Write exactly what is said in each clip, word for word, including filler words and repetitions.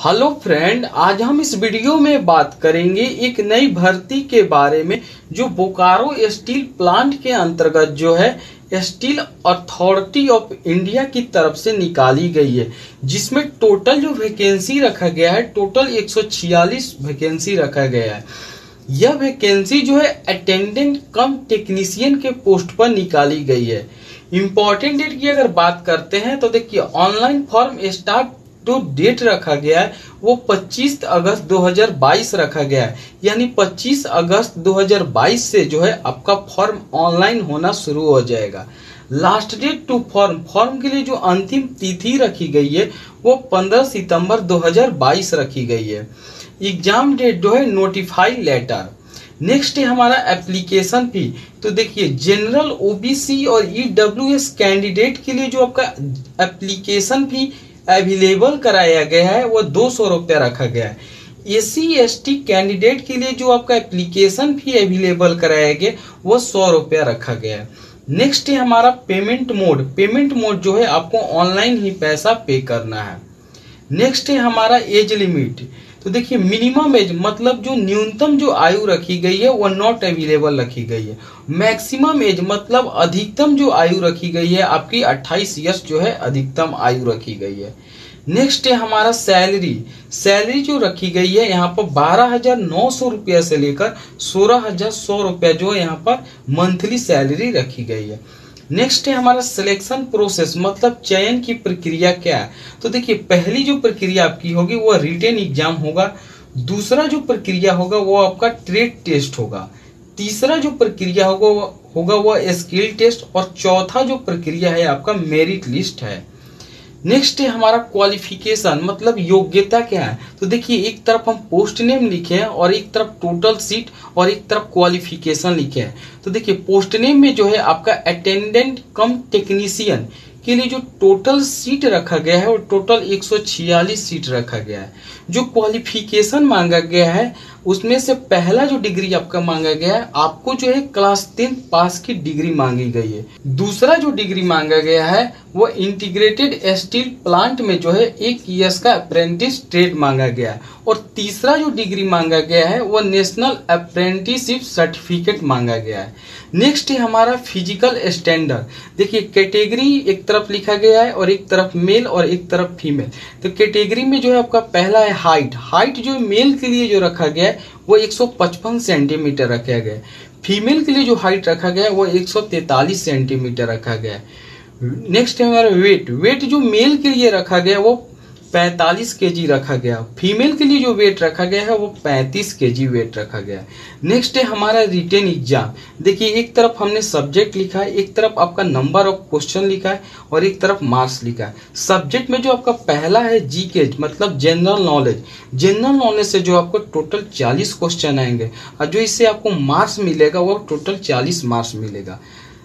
Hello friend, आज हम इस वीडियो में बात करेंगे एक नई भर्ती के बारे में जो बोकारो स्टील प्लांट के अंतर्गत जो है स्टील अथॉरिटी ऑफ इंडिया की तरफ से निकाली गई है, जिसमें टोटल जो वैकेंसी रखा गया है टोटल एक सौ छियालीस वैकेंसी रखा गया है। यह वैकेंसी जो है अटेंडेंट कम टेक्नीशियन के पोस्ट पर निकाली गई है। इम्पोर्टेंट डेट की अगर बात करते हैं तो देखिए, ऑनलाइन फॉर्म स्टार्ट जो डेट रखा गया है वो पच्चीस अगस्त दो हज़ार बाईस रखा गया है, यानी पच्चीस अगस्त दो हज़ार बाईस से जो है आपका फॉर्म ऑनलाइन होना शुरू हो जाएगा। Last date to form form के लिए जो अंतिम तिथि रखी गई है वो पंद्रह सितंबर दो हज़ार बाईस रखी गई है। एग्जाम डेट जो है नोटिफाइड लेटर। नेक्स्ट है हमारा एप्लीकेशन फी। तो देखिए, जनरल ओबीसी और ईडब्ल्यूएस कैंडिडेट के लिए जो आपका एप्लीकेशन फी अवेलेबल कराया गया है वो दो सौ रुपया रखा गया है। S C S T candidate के लिए जो आपका एप्लीकेशन फी अवेलेबल कराया गया वो सौ रुपया रखा गया है। नेक्स्ट है हमारा पेमेंट मोड। पेमेंट मोड जो है आपको ऑनलाइन ही पैसा पे करना है। नेक्स्ट है हमारा एज लिमिट। तो देखिए, मिनिमम एज मतलब जो न्यूनतम जो आयु रखी गई है वो नॉट अवेलेबल रखी गई है। मैक्सिमम एज मतलब अधिकतम जो आयु रखी गई है आपकी अट्ठाईस ईयर्स जो है अधिकतम आयु रखी गई है। नेक्स्ट है हमारा सैलरी। सैलरी जो रखी गई है यहाँ पर बारह हजार नौ सौ रुपया से लेकर सोलह हजार सौ रुपया जो है यहाँ पर मंथली सैलरी रखी गई है। नेक्स्ट है हमारा सिलेक्शन प्रोसेस मतलब चयन की प्रक्रिया क्या है। तो देखिए, पहली जो प्रक्रिया आपकी होगी वो रिटेन एग्जाम होगा। दूसरा जो प्रक्रिया होगा वो आपका ट्रेड टेस्ट होगा। तीसरा जो प्रक्रिया होगा वो होगा वो स्किल टेस्ट। और चौथा जो प्रक्रिया है आपका मेरिट लिस्ट है। नेक्स्ट है हमारा क्वालिफिकेशन मतलब योग्यता क्या है। तो देखिए, एक तरफ हम पोस्ट नेम लिखे हैं और एक तरफ टोटल सीट और एक तरफ क्वालिफिकेशन लिखे हैं। तो देखिए, पोस्ट नेम में जो है आपका अटेंडेंट कम टेक्नीशियन के लिए जो टोटल सीट रखा गया है वो टोटल एक सौ छियालीस सीट रखा गया है। जो क्वालिफिकेशन मांगा गया है उसमें से पहला जो डिग्री आपका मांगा गया है, आपको जो है क्लास टेंथ पास की डिग्री मांगी गई है। दूसरा जो डिग्री मांगा गया है वो इंटीग्रेटेड स्टील प्लांट में जो है एक ईयर्स का अप्रेंटिस ट्रेड मांगा गया है। और तीसरा जो डिग्री मांगा गया है वो नेशनल अप्रेंटिसशिप सर्टिफिकेट मांगा गया है। नेक्स्ट है हमारा फिजिकल स्टैंडर्ड। देखिए, कैटेगरी एक तरफ लिखा गया है और एक तरफ मेल और एक तरफ फीमेल। तो कैटेगरी में जो है आपका पहला है हाइट। हाइट जो मेल के लिए जो रखा गया है वो एक सौ पचपन सेंटीमीटर रखा गया है। फीमेल के लिए जो हाइट रखा गया है वो एक सौ तैंतालीस सेंटीमीटर रखा गया है। नेक्स्ट है हमारा वेट। वेट जो मेल के लिए रखा गया वो पैंतालीस केजी रखा गया। फीमेल के लिए जो वेट रखा गया है वो पैंतीस केजी वेट रखा गया। नेक्स्ट है हमारा रिटेन एग्जाम। देखिए, एक तरफ हमने सब्जेक्ट लिखा है, एक तरफ आपका नंबर ऑफ क्वेश्चन लिखा है और एक तरफ मार्क्स लिखा है। सब्जेक्ट में जो आपका पहला है जीके मतलब जनरल नॉलेज। जनरल नॉलेज से जो आपको टोटल चालीस क्वेश्चन आएंगे और जो इससे आपको मार्क्स मिलेगा वो टोटल चालीस मार्क्स मिलेगा।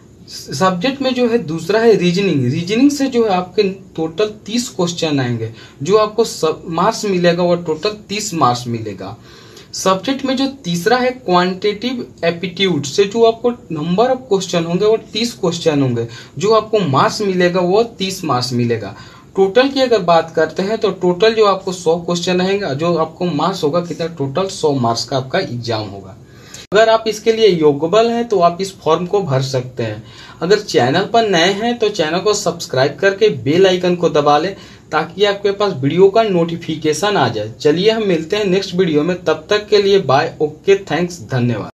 सब्जेक्ट में जो है दूसरा है रीजनिंग। रीजनिंग से जो है आपके टोटल तीस क्वेश्चन आएंगे, जो आपको मार्क्स मिलेगा वो टोटल तीस मार्क्स मिलेगा। सब्जेक्ट में जो तीसरा है क्वांटिटेटिव एप्टीट्यूड से जो आपको नंबर ऑफ क्वेश्चन होंगे वो तीस क्वेश्चन होंगे, जो आपको मार्क्स मिलेगा वो तीस मार्क्स मिलेगा। टोटल की अगर बात करते हैं तो टोटल जो आपको सौ क्वेश्चन रहेंगे, जो आपको मार्क्स होगा कितना, टोटल सौ मार्क्स का आपका एग्जाम होगा। अगर आप इसके लिए योग्यबल हैं तो आप इस फॉर्म को भर सकते हैं। अगर चैनल पर नए हैं तो चैनल को सब्सक्राइब करके बेल आइकन को दबा लें ताकि आपके पास वीडियो का नोटिफिकेशन आ जाए। चलिए हम मिलते हैं नेक्स्ट वीडियो में, तब तक के लिए बाय। ओके, थैंक्स, धन्यवाद।